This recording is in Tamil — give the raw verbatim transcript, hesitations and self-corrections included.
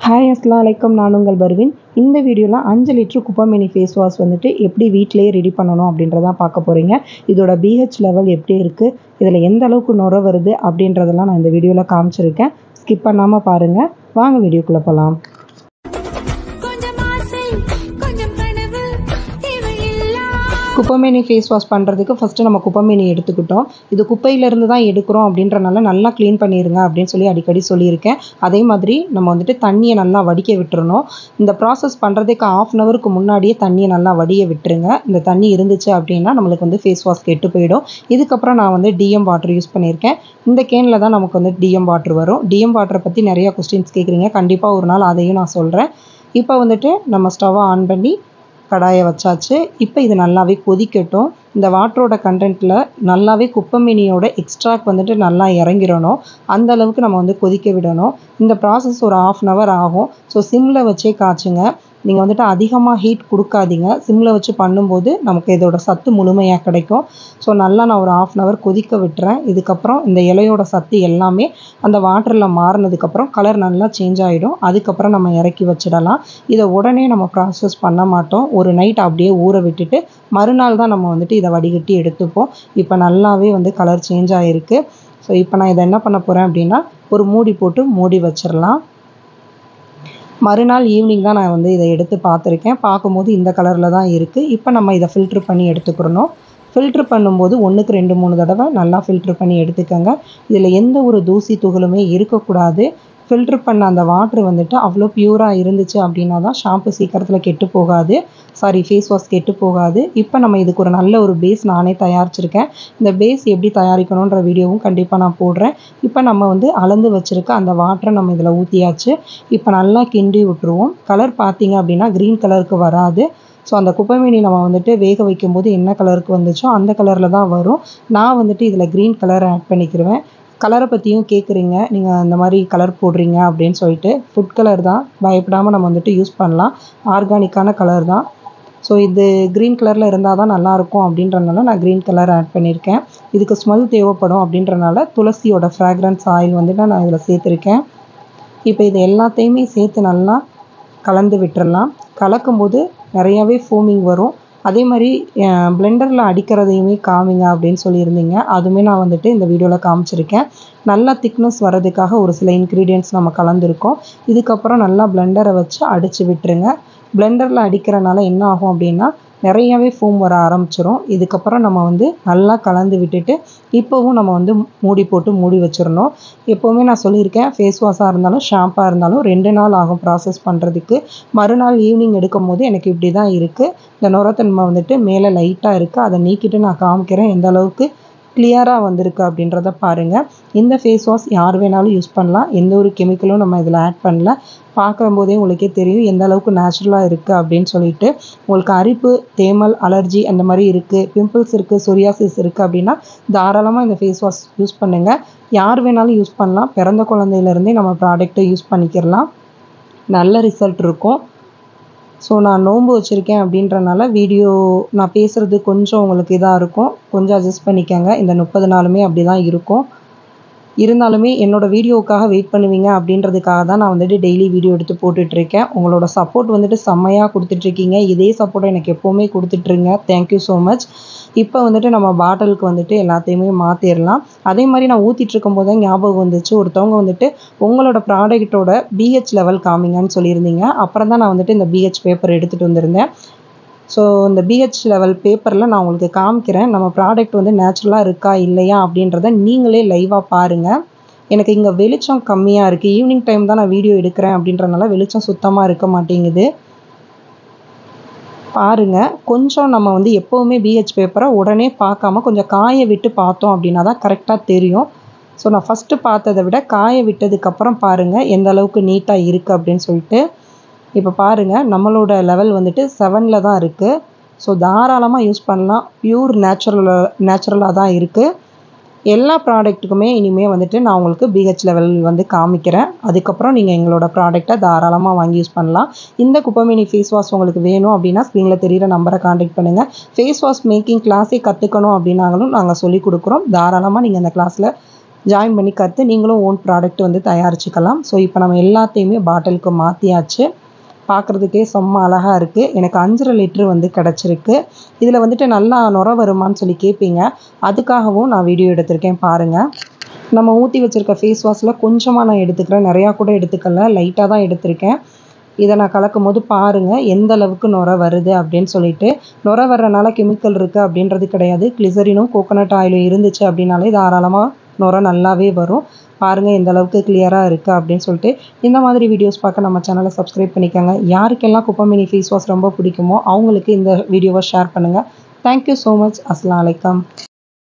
ஹாய் அஸ்ஸலாமு அலைக்கும், நான் உங்கள் பர்வீன். இந்த வீடியோவில் அஞ்சு லிட்டர் குப்பைமேனி ஃபேஸ் வாஷ் வந்துட்டு எப்படி வீட்டிலேயே ரெடி பண்ணணும் அப்படின்றதான் பார்க்க போகிறீங்க. இதோட பிஹெச் லெவல் எப்படி இருக்குது, இதில் எந்த அளவுக்கு நுர வருது அப்படின்றதெல்லாம் நான் இந்த வீடியோவில் காமிச்சிருக்கேன். ஸ்கிப் பண்ணாமல் பாருங்கள். வாங்க வீடியோக்குள்ளே போகலாம். குப்பைமேனி ஃபேஸ் வாஷ் பண்ணுறதுக்கு ஃபஸ்ட்டு நம்ம குப்பைமேனி எடுத்துக்கிட்டோம். இது குப்பையிலேருந்து தான் எடுக்கிறோம் அப்படின்றனால நல்லா க்ளீன் பண்ணிடுங்க அப்படின்னு சொல்லி அடிக்கடி சொல்லியிருக்கேன். அதே மாதிரி நம்ம வந்துட்டு தண்ணியை நல்லா வடிக்க விட்டுறணும். இந்த ப்ராசஸ் பண்ணுறதுக்கு ஆஃப் அன் ஹவருக்கு முன்னாடியே தண்ணியை நல்லா வடிய விட்டுருங்க. இந்த தண்ணி இருந்துச்சு அப்படின்னா நம்மளுக்கு வந்து ஃபேஸ் வாஷ் கெட்டு போயிடும். இதுக்கப்புறம் நான் வந்து டிஎம் வாட்டர் யூஸ் பண்ணியிருக்கேன். இந்த கேனில் தான் நமக்கு வந்து டிஎம் வாட்டர் வரும். டிஎம் வாட்டரை பற்றி நிறையா கொஸ்டின்ஸ் கேட்குறீங்க. கண்டிப்பாக ஒரு நாள் அதையும் நான் சொல்கிறேன். இப்போ வந்துட்டு நம்ம ஸ்டவ்வை ஆன் பண்ணி கடாயை வச்சாச்சு. இப்போ இது நல்லாவே கொதிக்கட்டும். இந்த வாட்டரோட கண்டென்ட்டில் நல்லாவே குப்பைமேனியோட எக்ஸ்ட்ராக்ட் வந்துட்டு நல்லா இறங்கிடணும். அந்த அளவுக்கு நம்ம வந்து கொதிக்க விடணும். இந்த ப்ராசஸ் ஒரு ஆஃப் அன் ஹவர் ஆகும். ஸோ சிம்மில் வச்சே காய்ச்சுங்க. நீங்கள் வந்துட்டு அதிகமாக ஹீட் கொடுக்காதீங்க. சிம்மில் வச்சு பண்ணும்போது நமக்கு இதோட சத்து முழுமையாக கிடைக்கும். ஸோ நல்லா நான் ஒரு ஆஃப் அன் ஹவர் கொதிக்க விட்டுறேன். இதுக்கப்புறம் இந்த இலையோட சத்து எல்லாமே அந்த வாட்டரில் மாறினதுக்கப்புறம் கலர் நல்லா சேஞ்ச் ஆகிடும். அதுக்கப்புறம் நம்ம இறக்கி வச்சிடலாம். இதை உடனே நம்ம ப்ராசஸ் பண்ண மாட்டோம். ஒரு நைட் அப்படியே ஊற விட்டுட்டு மறுநாள் தான் நம்ம வந்துட்டு இதை வடிகட்டி எடுத்துப்போம். இப்போ நல்லாவே வந்து கலர் சேஞ்ச் ஆகிருக்கு. ஸோ இப்போ நான் இதை என்ன பண்ண போகிறேன் அப்படின்னா ஒரு மூடி போட்டு மூடி வச்சிடலாம். மறுநாள் ஈவினிங் தான் நான் வந்து இதை எடுத்து பார்த்துருக்கேன். பார்க்கும்போது இந்த கலரில் தான் இருக்குது. இப்போ நம்ம இதை ஃபில்ட்ரு பண்ணி எடுத்துக்கிறணும். ஃபில்ட்ரு பண்ணும்போது ஒன்றுக்கு ரெண்டு மூணு தடவை நல்லா ஃபில்ட்ரு பண்ணி எடுத்துக்கோங்க. இதில் எந்த ஒரு தூசி துகளுமே இருக்கக்கூடாது. ஃபில்ட்ரு பண்ண அந்த வாட்ரு வந்துட்டு அவ்வளோ ப்யூராக இருந்துச்சு அப்படின்னா தான் ஷாம்பு சீக்கிரத்தில் கெட்டு போகாது. சாரி ஃபேஸ் வாஷ் கெட்டு போகாது. இப்போ நம்ம இதுக்கு ஒரு நல்ல ஒரு பேஸ் நானே தயாரிச்சிருக்கேன். இந்த பேஸ் எப்படி தயாரிக்கணுன்ற வீடியோவும் கண்டிப்பாக நான் போடுறேன். இப்போ நம்ம வந்து அளந்து வச்சுருக்க அந்த வாட்டரை நம்ம இதில் ஊற்றியாச்சு. இப்போ நல்லா கிண்டி விட்டுருவோம். கலர் பார்த்திங்க அப்படின்னா க்ரீன் கலருக்கு வராது. ஸோ அந்த குப்பைமேனி நம்ம வந்துட்டு வேக வைக்கும்போது என்ன கலருக்கு வந்துச்சோ அந்த கலரில் தான் வரும். நான் வந்துட்டு இதில் க்ரீன் கலர் ஆட் பண்ணிக்கிடுவேன். கலரை பற்றியும் கேட்குறீங்க, நீங்கள் அந்த மாதிரி கலர் போடுறீங்க அப்படின்னு சொல்லிட்டு. ஃபுட் கலர் தான், பயப்படாமல் நம்ம வந்துட்டு யூஸ் பண்ணலாம். ஆர்கானிக்கான கலர் தான். ஸோ இது க்ரீன் கலரில் இருந்தால் தான் நல்லாயிருக்கும் அப்படின்றனால நான் க்ரீன் கலர் ஆட் பண்ணியிருக்கேன். இதுக்கு ஸ்மெல் தேவைப்படும் அப்படின்றனால துளசியோட ஃப்ராக்ரன்ஸ் ஆயில் வந்துட்டு நான் இதில் சேர்த்துருக்கேன். இப்போ இது எல்லாத்தையுமே சேர்த்து நல்லா கலந்து விட்டுறலாம். கலக்கும்போது நிறையாவே ஃபோமிங் வரும். அதே மாதிரி பிளெண்டரில் அடிக்கிறதையுமே காமிங்க அப்படின்னு சொல்லியிருந்தீங்க. அதுவுமே நான் வந்துட்டு இந்த வீடியோவில் காமிச்சிருக்கேன். நல்லா திக்னஸ் வர்றதுக்காக ஒரு சில இன்க்ரீடியன்ட்ஸ் நம்ம கலந்துருக்கோம். இதுக்கப்புறம் நல்லா பிளெண்டரை வச்சு அடித்து விட்டுருங்க. பிளெண்டரில் அடிக்கிறனால என்ன ஆகும் அப்படின்னா நிறையாவே ஃபோம் வர ஆரம்பிச்சிடும். இதுக்கப்புறம் நம்ம வந்து நல்லா கலந்து விட்டுட்டு இப்போவும் நம்ம வந்து மூடி போட்டு மூடி வச்சிடணும். எப்போவுமே நான் சொல்லியிருக்கேன், ஃபேஸ் வாஷாக இருந்தாலும் ஷாம்பாக இருந்தாலும் ரெண்டு நாள் ஆகும் ப்ராசஸ் பண்ணுறதுக்கு. மறுநாள் ஈவினிங் எடுக்கும் போது எனக்கு இப்படி தான் இருக்குது. இந்த நுரத்தன்மை வந்துட்டு மேலே லைட்டாக இருக்குது. அதை நீக்கிட்டு நான் காமிக்கிறேன் எந்த அளவுக்கு கிளியராக வந்திருக்கு அப்படின்றத பாருங்கள். இந்த ஃபேஸ் வாஷ் யார் வேணாலும் யூஸ் பண்ணலாம். எந்த ஒரு கெமிக்கலும் நம்ம இதில் ஆட் பண்ணல. பார்க்கும்போதே உங்களுக்கே தெரியும் எந்த அளவுக்கு நேச்சுரலாக இருக்குது அப்படின்னு சொல்லிட்டு. உங்களுக்கு அரிப்பு, தேமல், அலர்ஜி அந்த மாதிரி இருக்குது, பிம்பிள்ஸ் இருக்குது, சொரியாசிஸ் இருக்குது அப்படின்னா தாராளமாக இந்த ஃபேஸ் வாஷ் யூஸ் பண்ணுங்கள். யார் வேணாலும் யூஸ் பண்ணலாம். பிறந்த குழந்தையிலேருந்தே நம்ம ப்ராடக்ட்டை யூஸ் பண்ணிக்கிறலாம். நல்ல ரிசல்ட் இருக்கும். ஸோ நான் நோன்பு வச்சுருக்கேன் அப்படின்றனால வீடியோ நான் பேசுகிறது கொஞ்சம் உங்களுக்கு இதாக இருக்கும். கொஞ்சம் அட்ஜஸ்ட் பண்ணிக்கோங்க. இந்த முப்பது நாளுமே அப்படி தான் இருக்கும். இருந்தாலுமே என்னோடய வீடியோவுக்காக வெயிட் பண்ணுவீங்க அப்படின்றதுக்காக தான் நான் வந்துட்டு டெய்லி வீடியோ எடுத்து போட்டுட்ருக்கேன். உங்களோட சப்போர்ட் வந்துட்டு செம்மையாக கொடுத்துட்ருக்கீங்க. இதே சப்போர்ட்டை எனக்கு எப்போவுமே கொடுத்துட்ருங்க. Thank you so much. இப்போ வந்துட்டு நம்ம பாட்டிலுக்கு வந்துட்டு எல்லாத்தையுமே மாற்றிடலாம். அதே மாதிரி நான் ஊற்றிட்டுருக்கும் போது தான் ஞாபகம் வந்துச்சு, ஒருத்தவங்க வந்துட்டு உங்களோட ப்ராடக்ட்டோட பிஹெச் லெவல் காமிங்கன்னு சொல்லியிருந்தீங்க. அப்புறம் தான் நான் வந்துட்டு இந்த பிஹெச் பேப்பர் எடுத்துகிட்டு வந்திருந்தேன். ஸோ இந்த பிஹெச் லெவல் பேப்பரில் நான் உங்களுக்கு காமிக்கிறேன். நம்ம ப்ராடக்ட் வந்து நேச்சுரலாக இருக்கா இல்லையா அப்படின்றத நீங்களே லைவாக பாருங்கள். எனக்கு இங்கே வெளிச்சம் கம்மியாக இருக்குது. ஈவினிங் டைம் தான் நான் வீடியோ எடுக்கிறேன் அப்படின்றனால வெளிச்சம் சுத்தமாக இருக்க மாட்டேங்குது. பாருங்கள், கொஞ்சம் நம்ம வந்து எப்போவுமே பிஹெச் பேப்பரை உடனே பார்க்காம கொஞ்சம் காய விட்டு பார்த்தோம் அப்படின்னா தான் கரெக்டாக தெரியும். ஸோ நான் ஃபஸ்ட்டு பார்த்ததை விட காய விட்டதுக்கப்புறம் பாருங்கள் எந்த அளவுக்கு நீட்டாக இருக்குது அப்படின்னு சொல்லிட்டு. இப்போ பாருங்கள், நம்மளோட லெவல் வந்துட்டு செவனில் தான் இருக்குது. ஸோ தாராளமாக யூஸ் பண்ணலாம். ப்யூர் நேச்சுரல் நேச்சுரலாக தான் இருக்குது. எல்லா ப்ராடக்ட்டுக்குமே இனிமேல் வந்துட்டு நான் உங்களுக்கு பிஹெச் லெவல் வந்து காமிக்கிறேன். அதுக்கப்புறம் நீங்கள் எங்களோட ப்ராடக்டை தாராளமாக வாங்கி யூஸ் பண்ணலாம். இந்த குப்பைமேனி ஃபேஸ் வாஷ் உங்களுக்கு வேணும் அப்படின்னா ஸ்க்ரீனில் தெரிகிற நம்பரை காண்டாக்ட் பண்ணுங்கள். ஃபேஸ் வாஷ் மேக்கிங் கிளாஸே கற்றுக்கணும் அப்படின்னாலும் நாங்கள் சொல்லிக் கொடுக்குறோம். தாராளமாக நீங்கள் அந்த கிளாஸில் ஜாயின் பண்ணி கற்று நீங்களும் ஓன் ப்ராடக்ட் வந்து தயாரிச்சுக்கலாம். ஸோ இப்போ நம்ம எல்லாத்தையுமே பாட்டிலுக்கு மாற்றியாச்சு. பார்க்குறதுக்கே செம்ம அழகாக இருக்குது. எனக்கு அஞ்சரை லிட்ரு வந்து கிடச்சிருக்கு. இதில் வந்துட்டு நல்லா நுர வருமானு சொல்லி கேட்பீங்க. அதுக்காகவும் நான் வீடியோ எடுத்திருக்கேன் பாருங்கள். நம்ம ஊற்றி வச்சுருக்க ஃபேஸ் வாஷில் கொஞ்சமாக நான் எடுத்துக்கிறேன், நிறையா கூட எடுத்துக்கல, லைட்டாக தான் எடுத்திருக்கேன். இதை நான் கலக்கும் போது பாருங்கள் எந்த அளவுக்கு நுர வருது அப்படின்னு சொல்லிட்டு. நுர வர்றனால கெமிக்கல் இருக்குது அப்படின்றது கிடையாது. கிளிசரினும் கோகோனட் ஆயிலும் இருந்துச்சு அப்படின்னாலே தாராளமாக நுர நல்லாவே வரும். பாருங்கள் எந்த அளவுக்கு கிளியராக இருக்குது அப்படின்னு சொல்லிட்டு. இந்த மாதிரி வீடியோஸ் பார்க்க நம்ம சேனலை சப்ஸ்கிரைப் பண்ணிக்கோங்க. யாருக்கெல்லாம் குப்பைமேனி ஃபேஸ் வாஷ் ரொம்ப பிடிக்குமோ அவங்களுக்கு இந்த வீடியோவை ஷேர் பண்ணுங்கள். Thank you so much. அஸ்ஸலாமு அலைக்கும்.